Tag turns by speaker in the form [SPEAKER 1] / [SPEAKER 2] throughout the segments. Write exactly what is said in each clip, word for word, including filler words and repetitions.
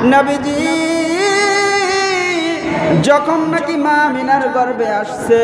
[SPEAKER 1] নবীজি যখন নাকি মা আমিনার গর্ভে আসছে,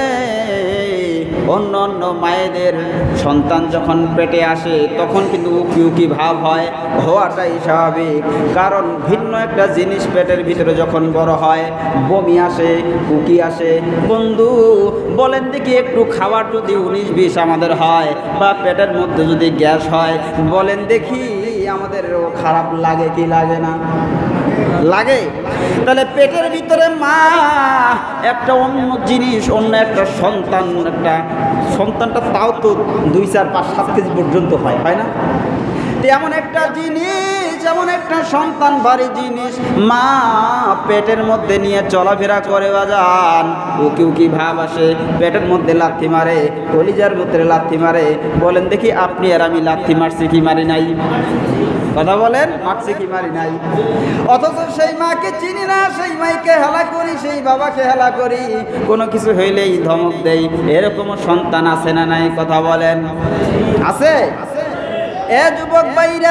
[SPEAKER 1] অন্য অন্য মায়েদের সন্তান যখন পেটে আসে তখন কিন্তু উকি উকি ভাব হয়, হওয়াটাই স্বাভাবিক। কারণ ভিন্ন একটা জিনিস পেটের ভিতরে যখন বড় হয় বমি আসে, উকি আসে। বন্ধু বলেন দেখি, একটু খাবার যদি উনিশ বিশ আমাদের হয় বা পেটের মধ্যে যদি গ্যাস হয়, বলেন দেখি আমাদের খারাপ লাগে কি লাগে না? লাগে। তাহলে পেটের ভিতরে মা একটা অন্য জিনিস, অন্য একটা সন্তান, একটা সন্তানটা তাও তো দুই চার পাঁচ সাত কেজি পর্যন্ত হয়, হয় না? এমন একটা জিনিস, এমন একটা সন্তান ভারী জিনিস, মা পেটের মধ্যে নিয়ে চলাফেরা করে বাজান, উকি উকি ভাব আসে, পেটের মধ্যে লাথি মারে, কলিজার মধ্যে লাথি মারে। বলেন দেখি আপনি আর আমি লাথি মারছি কি মারি নাই? কথা বলেন, মারছি কি মারি নাই? অথচ সেই মাকে চিনি না, সেই মাইকে হেলা করি, সেই বাবাকে হেলা করি, কোনো কিছু হইলেই ধমক দেই। এরকম সন্তান আছে না নাই? কথা বলেন, আছে? এ যুবক ভাইরা,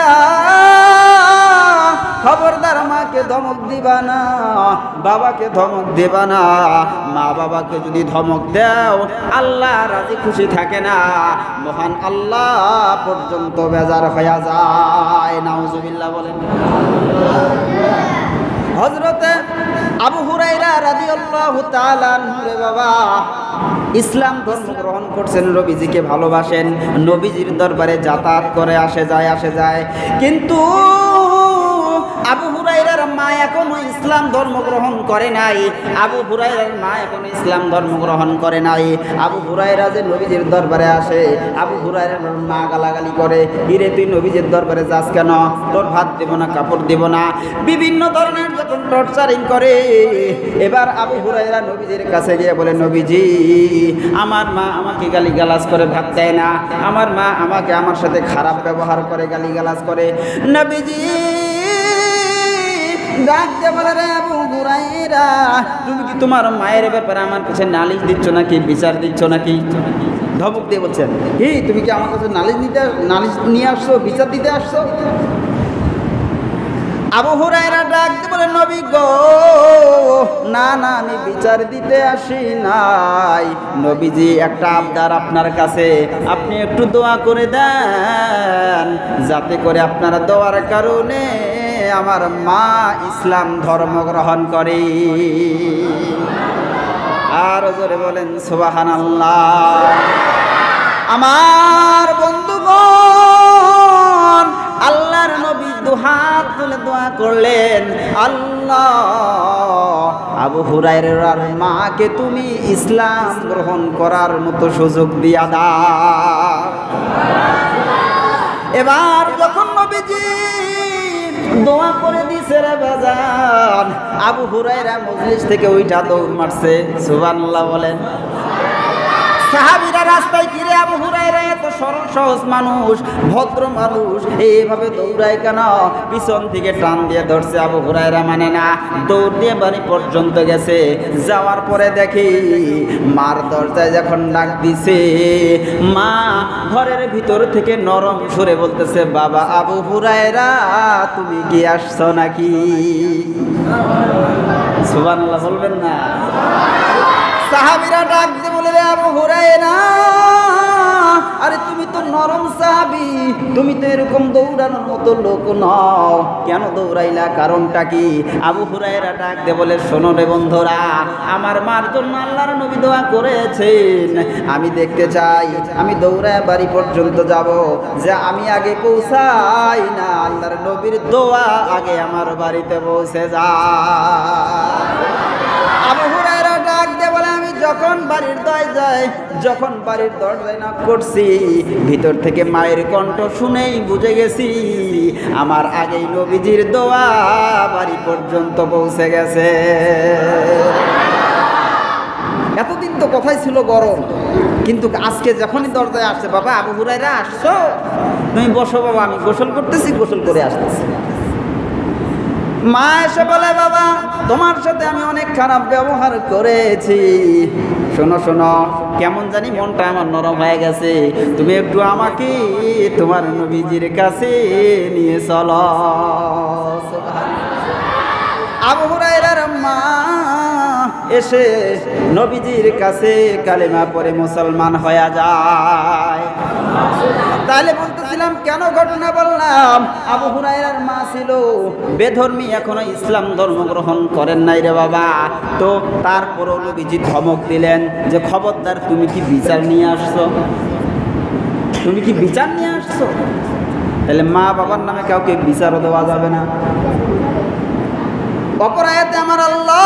[SPEAKER 1] খবরদার মাকে ধমক দিবা না, বাবাকে ধমক দিবা না। মা বাবাকে যদি ধমক দাও আল্লাহ রাজি খুশি থাকে না, মহান আল্লাহ পর্যন্ত বেজার হয়ে যায়। নাউজুবিল্লাহ বলেন। হযরতে আবু হুরায়রা রাদিয়াল্লাহু তাআলা আনহু রে বাবা, ইসলাম ধর্ম গ্রহণ করছেন, নবীজিকে ভালোবাসেন, নবীজির দরবারে যাতায়াত করে আসে যায় আসে যায় কিন্তু আবু হুরায়রার মা এখনো ইসলাম ধর্ম গ্রহণ করে নাই। আবু হুরায়রার মা এখনো ইসলাম ধর্ম গ্রহণ করে নাই। আবু হুরায়রা যে নবীজির দরবারে আসে, আবু হুরায়রার মা গালাগালি করে, ইরে তুই নবীজির দরবারে যাস কেন? তোর ভাত দেব না, কাপড় দেব না, বিভিন্ন ধরনের যখন টর্চারিং করে। এবার আবু হুরায়রা নবীজির কাছে গিয়ে বলে, নবীজি আমার মা আমাকে গালি গালাজ করে ভাত দেয় না, আমার মা আমাকে আমার সাথে খারাপ ব্যবহার করে, গালি গালাজ করে। নবীজি ডাক দিয়ে বলে, রে আবু হুরায়রা, তুমি কি তোমার মায়ের ব্যাপারে আমার কাছে নালিশ দিচ্ছ নাকি, বিচার দিচ্ছ নাকি? ধমক দিয়ে বলছেন, কি তুমি কি আমার কাছে নালিশ নিতে নালিশ নিয়ে আসছো, বিচার দিতে আসছো? আবু হুরায়রা ডাক দিয়ে বলে, নবী গো, না না, আমি বিচার দিতে আসি নাই। নবীজি একটা আবদার আপনার কাছে, আপনি একটু দোয়া করে দেন, যাতে করে আপনারা দোয়ার কারণে আমার মা ইসলাম ধর্ম গ্রহণ করে। আর জোরে বলেন সুবহানাল্লাহ। আমার বন্ধুগণ, আল্লাহর নবী দুহাত তুলে দোয়া করলেন, আল্লাহ আবু হুরায়রার মাকে তুমি ইসলাম গ্রহণ করার মতো সুযোগ দিয়া দাও। এবার যখন নবীজি দোয়া করে দিছে রে বাজান, আবু হুরায়রা মজলিস থেকে ওইটা দৌড় মারছে। সুবহানাল্লাহ বলেন। সাহাবীরা রাস্তায় ঘিরে, আবু হুরায়রা এত সরল সহজ মানুষ, ভদ্র মানুষ, এইভাবে দৌড়ায় কেন? পিছন থেকে টান দিয়ে ধরছে। আবু হুরায়রা মানে না, দৌড় দিয়ে বাড়ি পর্যন্ত গেছে। যাওয়ার পরে দেখি মার দরজায় যখন ডাক দিছে, মা ঘরের ভিতর থেকে নরম সুরে বলতেছে, বাবা আবু হুরায়রা, তুমি কি আসছো নাকি? সুবহানাল্লাহ বলবেন না? সাহাবীরা ডাক দিয়ে বলে, রে আবু হুরায়রা, আরে তুমি তো নরম সাহাবী, তুমি তো এরকম দৌড়ানোর মতো লোক নও, কেন দৌড়াইলা? কারণটা কি? আবু হুরায়রা ডাক দিয়ে বলে, শোনো রে বন্ধুরা, আমার মার জন্য আল্লাহর নবী দোয়া করেছেন, আমি দেখতে চাই আমি দৌড়ায় বাড়ি পর্যন্ত যাব, যে আমি আগে পৌঁছাই না, আল্লাহর নবীর দোয়া আগে আমার বাড়িতে পৌঁছে যায়। আবু হুরায়রা ডাক দিয়ে বলে, আমি যখন বাড়ির দরজায় যখন বাড়ির দরজায় নক করছি, ভিতর থেকে মায়ের কণ্ঠ শুনেই বুঝে গেছি আমার আগেই নবীজির দোয়া বাড়ি পর্যন্ত পৌঁছে গেছে। এতদিন তো কথাই ছিল গরম, কিন্তু আজকে যখনই দরজায় আসছে, বাবা আবু হুরায়রা আসছো, তুমি বসো বাবা, আমি গোসল করতেছি, গোসল করে আসতেছি। মা এসে বলে, বাবা তোমার সাথে আমি অনেক খারাপ ব্যবহার করেছি, শোনো শোনো, কেমন জানি মনটা আমার নরম হয়ে গেছে, তুমি একটু আমাকে তোমার নবীজির কাছে নিয়ে চলো। আবু হুরায়রার মা এসে নবীজির কাছে কালেমা পড়ে মুসলমান হয়ে যায়। তাহলে বলতেছিলাম কেন ঘটনা বললাম, আবু হুরায়রার মা ছিল বেধর্মী, এখনো ইসলাম ধর্ম গ্রহণ করেন নাই রে বাবা। তো তারপরও নবীজি ধমক দিলেন যে খবরদার, তুমি কি বিচার নিয়ে আসছো? তুমি কি বিচার নিয়ে আসছো? তাহলে মা বাবার নামে কাউকে বিচারও দেওয়া যাবে না। অপর আয়াতে আমার আল্লাহ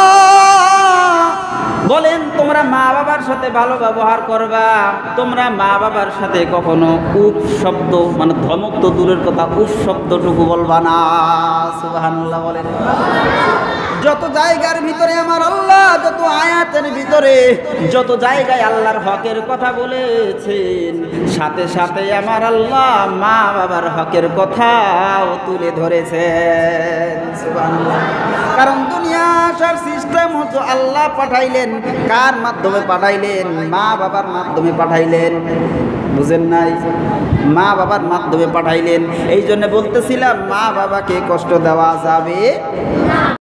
[SPEAKER 1] বলেন, তোমরা মা বাবার সাথে ভালো ব্যবহার করবা, তোমরা মা বাবার সাথে কখনো উফ শব্দ, মানে ধমক তো দূরের কথা, উফ শব্দটুকু বলবা না। সুবহানাল্লাহ বলেন। যত জায়গার ভিতরে আমার আল্লাহ, যত আয়াতের ভিতরে যত জায়গায় আল্লাহর হকের কথা বলেছেন, সাথে সাথে আমার আল্লাহ মা বাবার হকের কথাও তুলে ধরেছেন। সুবহানাল্লাহ। কারণ দুনিয়া আসার সিস্টেম হচ্ছে আল্লাহ পাঠাইলেন, কার মাধ্যমে পাঠাইলেন? মা বাবার মাধ্যমে পাঠাইলেন। বুঝেন নাই? মা বাবার মাধ্যমে পাঠাইলেন। এই জন্য বলতেছিলাম মা বাবাকে কষ্ট দেওয়া যাবে